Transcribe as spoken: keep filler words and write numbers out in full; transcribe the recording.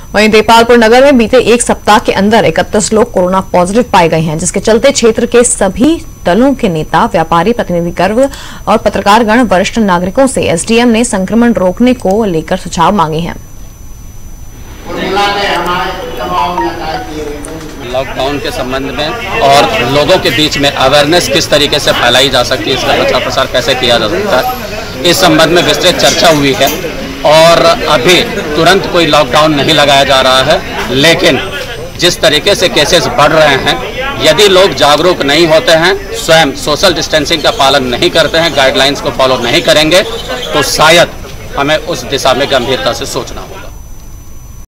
वहीं देपालपुर नगर में बीते एक सप्ताह के अंदर इकतीस लोग कोरोना पॉजिटिव पाए गए हैं, जिसके चलते क्षेत्र के सभी दलों के नेता, व्यापारी, प्रतिनिधिगण और पत्रकारगण वरिष्ठ नागरिकों से एसडीएम ने संक्रमण रोकने को लेकर सुझाव मांगे हैं। लॉकडाउन के संबंध में और लोगों के बीच में अवेयरनेस किस तरीके से फैलाई जा सकती है, इसका प्रचार प्रसार कैसे किया जा सकता है, इस संबंध में विस्तृत चर्चा हुई है। और अभी तुरंत कोई लॉकडाउन नहीं लगाया जा रहा है, लेकिन जिस तरीके से केसेस बढ़ रहे हैं, यदि लोग जागरूक नहीं होते हैं, स्वयं सोशल डिस्टेंसिंग का पालन नहीं करते हैं, गाइडलाइंस को फॉलो नहीं करेंगे, तो शायद हमें उस दिशा में गंभीरता से सोचना होगा।